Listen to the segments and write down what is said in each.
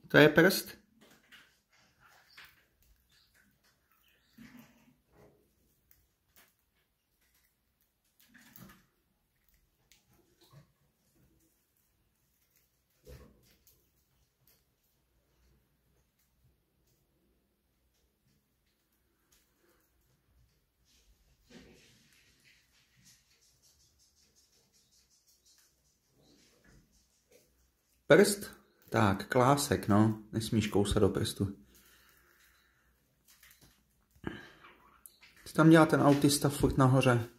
To je prst? Prst? Tak, klásek, no. Nesmíš kousat do prstu. Co tam dělá ten autista furt nahoře?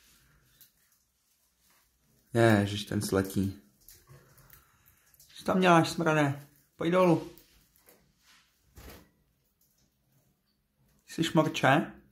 Ježiš, ten sletí. Co tam děláš, smrade? Pojď dolů. Jsi šmorče?